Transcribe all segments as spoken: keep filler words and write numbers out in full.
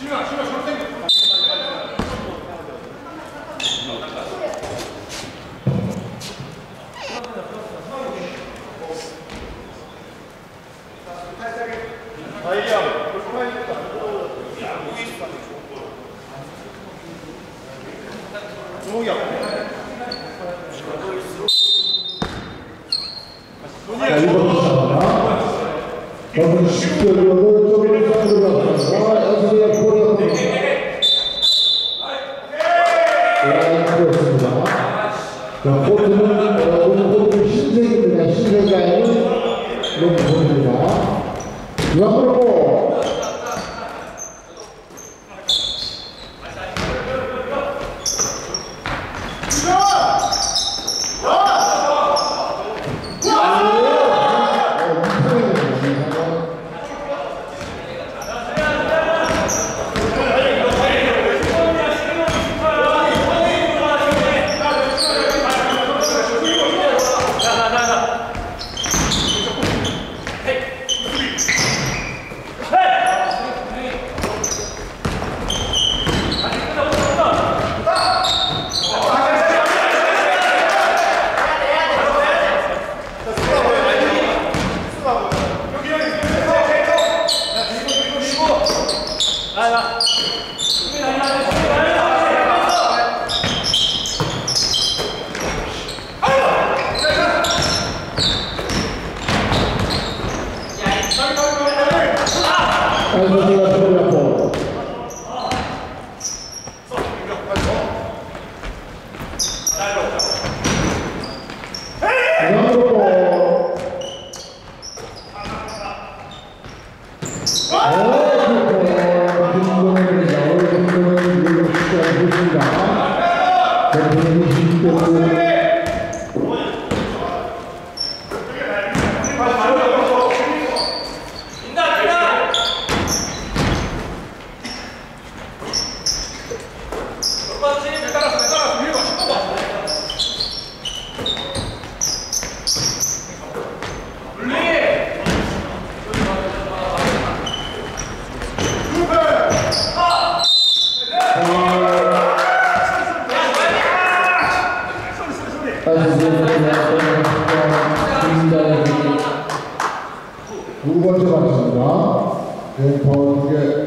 두 번째 맞습니다. 네, 두 개.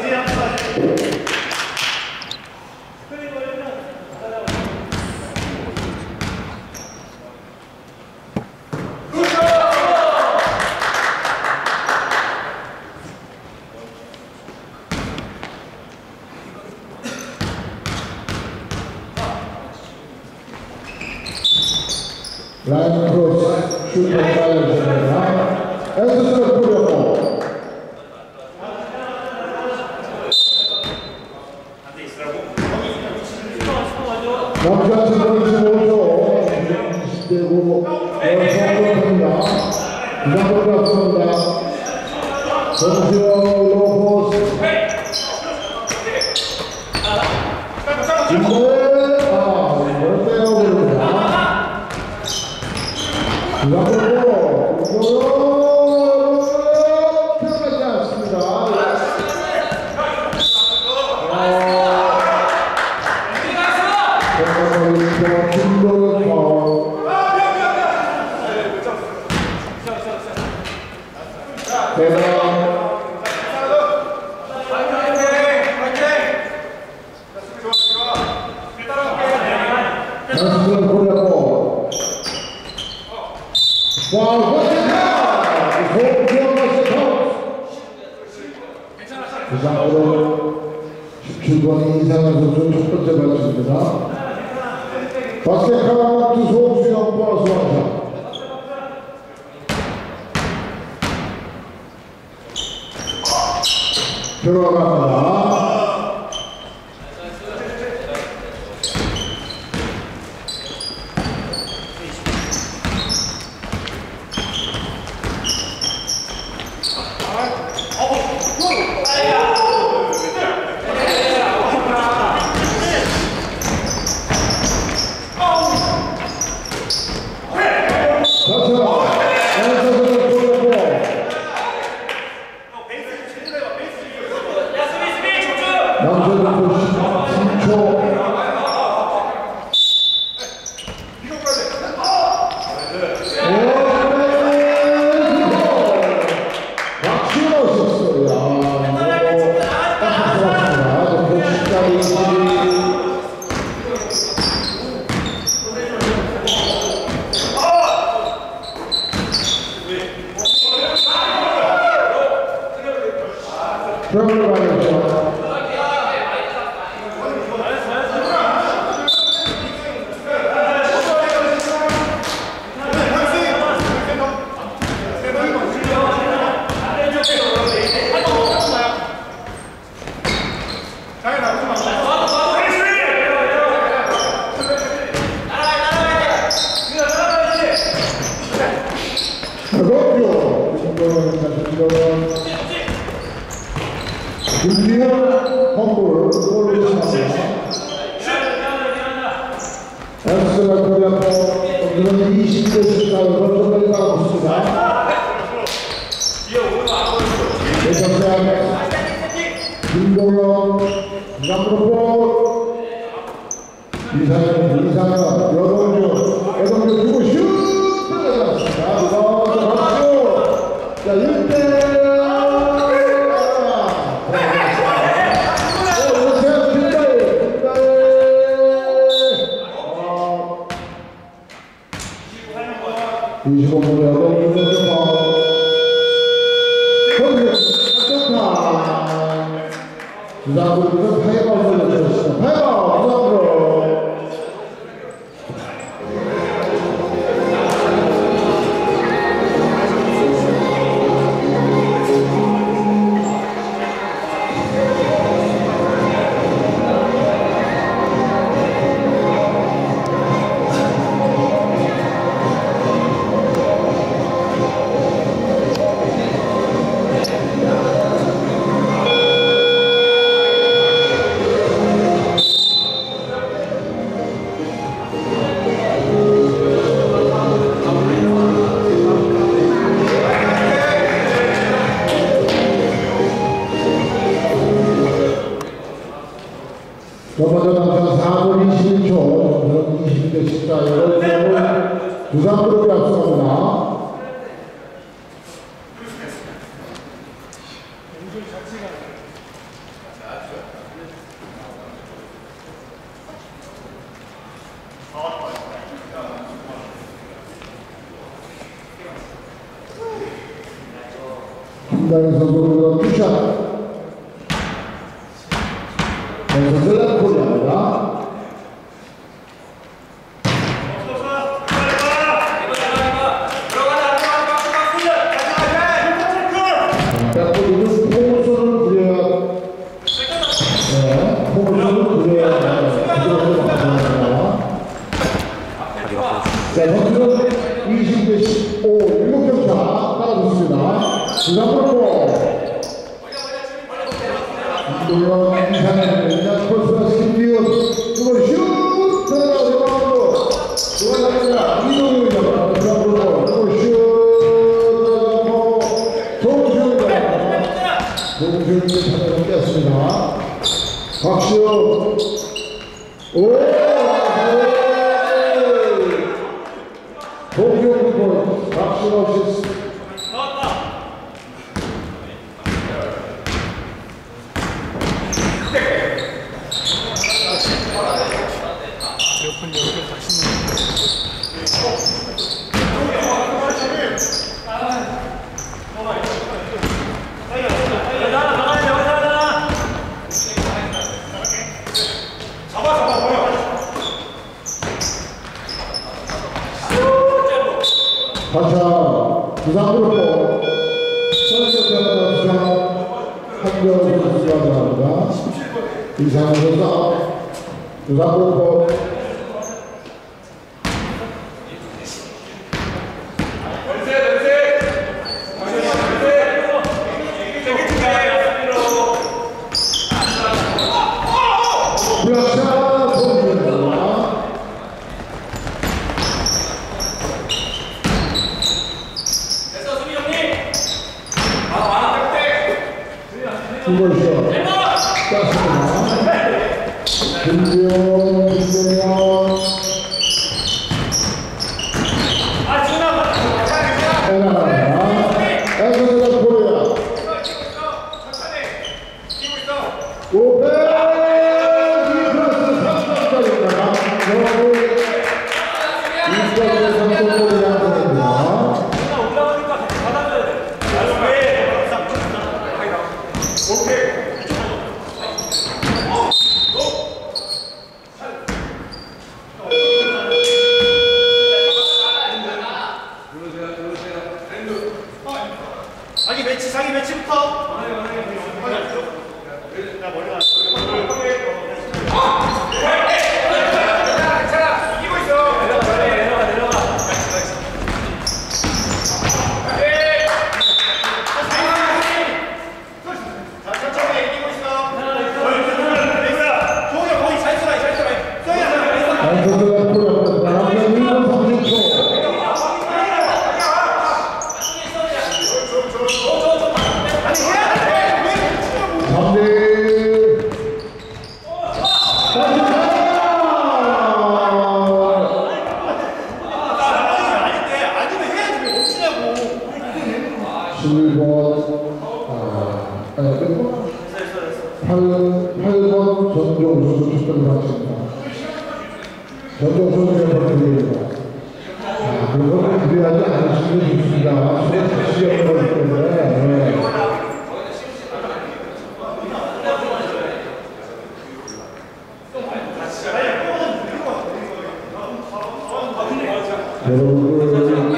라인 크로스 슈터 가야겠습니다. 에스스를 뿌렸고 남자 이십오 초 이십 대 구 성공합니다. 이상으로 갔습니다. 정지영 로포스 김대 아 이걸 떼어버립니다. 이상으로 들어가지 않습니다. 김도현 파울. 대단. 연습을 보려고. 와, 멋지다! 호흡기어 멋지다! 이상으로 십칠 번 이상한 선수 첫 번째 발치입니다. 바스켓 카운트 소수영 보너스 원샷. 들어갑니다. 야, 수비, 수비! 남자들 십삼 초. 김기현 홈볼 골을 쳤습니다. 에스가 코리아 오늘은 이십 대 십사로 전달이 나가고 있습니다. 대전대 김동현 남부볼 이상현 이상현 여동주 여동주 주고 슛 들어갔습니다. 이거 박수. 자 일 대 이십오 분의 여동주 파울. 부산구는 파이바우스를 쳤습니다. 파이바우 부산구로 먼저 남자 사 분 이십일 초, 이십 대 십사, 여덟 점을 부산그룹이 앞서갑니다. 김다현 선수가 투샷. 선수들은 코리아입니다. 백골이는 포물선을 그려야, 네, 포물선을 그려야 합니다. 자, 선수는 이십 대 십오, 일곱 점 차 따라붙습니다. 부산으로 이동현 이상현 폴스가 신기훈 이걸 슛 들어가고 들어갑니다. 이동현입니다. 부산으로 이걸 슛 들어가고 송시훈입니다. 송시훈이 찾아서 깼습니다. 박시훈 오 송시훈 골 박시훈 어시스트. 다차 부산그룹 선수협회가 부산 한겨울 선수가 들어갑니다. 이상현 선수 부산그룹 블락샷 선수입니다. 이걸 슛 땄습니다. 김지원, 김재현. 자기 매치, 자기 매치부터. 칠 번, 아, 아니, 몇 번? 팔 번 전종 선수 출전을 하십니다. 전종 선수의 번째입니다. 아, 그거는 기대하지 않으시는 게 좋습니다. 수업 다시 연결하기 때문에. 네. 여러분들,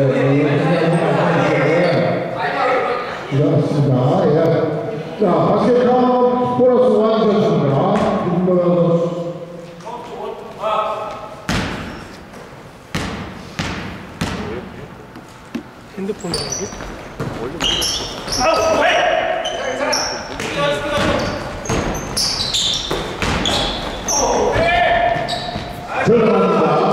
그렇습니다. 예. 자, 바스켓컵 보너스 완전입니다. 김보영 선수. 핸드폰 나오기? 들어갑니다.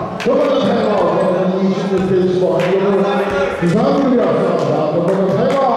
이상한 일이 없습니다.